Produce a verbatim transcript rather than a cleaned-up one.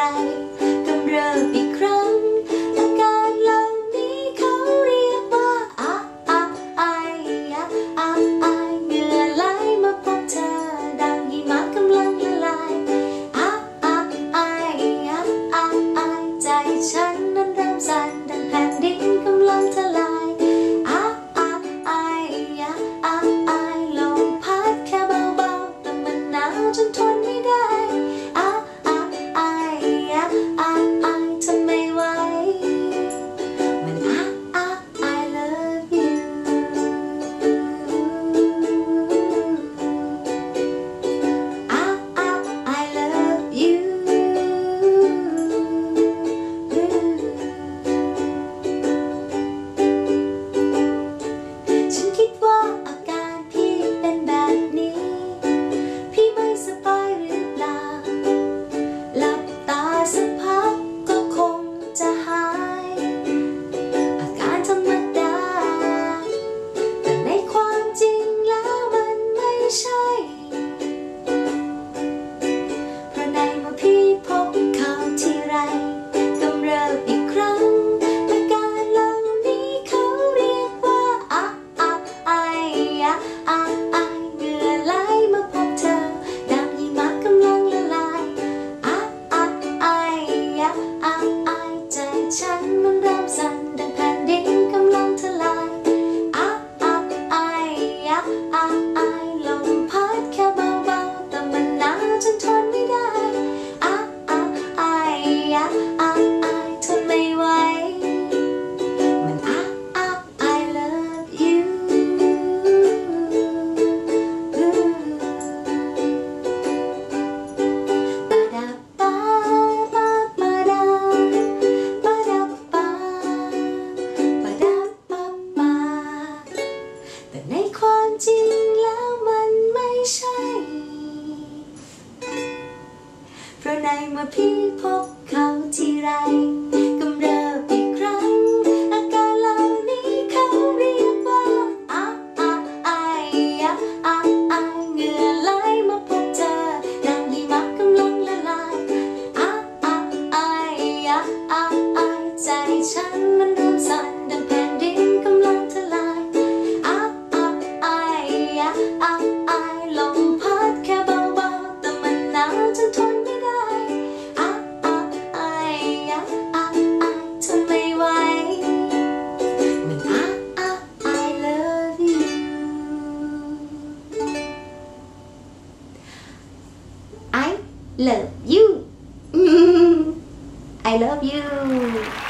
กำเริบอีกครั้งอาการเหล่านี้เขาเรียกว่าอะอะไออะอะไอเหงื่อไหลมาพบเธอดังหิมะกำลังละลายอะอะไออะอะไอใจฉันนั้นเริ่มสั่นดังแผ่นดินกำลังทลายอะอะไออะอะไอลมพัดแค่เบาๆแต่มันหนาวจนทนไม่ได้อะอะไออะอะไอทนไม่ไหวมันอะอะ I love you อะอะ I love you ฉันคิดว่าอาการพี่เป็นแบบนี้พี่ไม่สบายหรือเปล่าหลับตาสักพักก็คงจะหายอาการธรรมดาแต่ในความจริงแล้วมันไม่ใช่เพราะในเมื่อพี่พบเขาทีไรกำเริบอีกครั้งอาการเหล่านี้เขาเรียกว่าอะอะไออะอะไอเหงื่อไหลมาพบเธอดังหิมะกำลังละลายอะอะไออะอะไอใจฉันมันเริ่มสั่นดังแผ่นดินกำลังทลายอะอะไออะอะไอลมพัดแค่เบาๆแต่มันหนาวจนทนไม่ได้อะอะไออะอะไอทนไม่ไหวมันอะอะ I love you ปะดาปาปาปะดาปะดาปาปะดาปาปาแต่ในความจริงแล้วมันไม่ใช่เพราะในเมื่อพี่พบเขาทีไรกำเริบอีกครั้งอาการเหล่านี้เขาเรียกว่าอะอะไออะอะไอเหงื่อไหลมาพบเธอดังหิมะกำลังละลายอะอะไออะอะไอใจฉันมันเริ่มสั่นดังแผ่นดินกำลังทลายอะอะไออะอะไอลมพัดแค่เบาๆแต่มันหนาวจนทนไม่ได้อะอะไออะอะไอทนไม่ไหวมันอะอะ I love you I love you I love you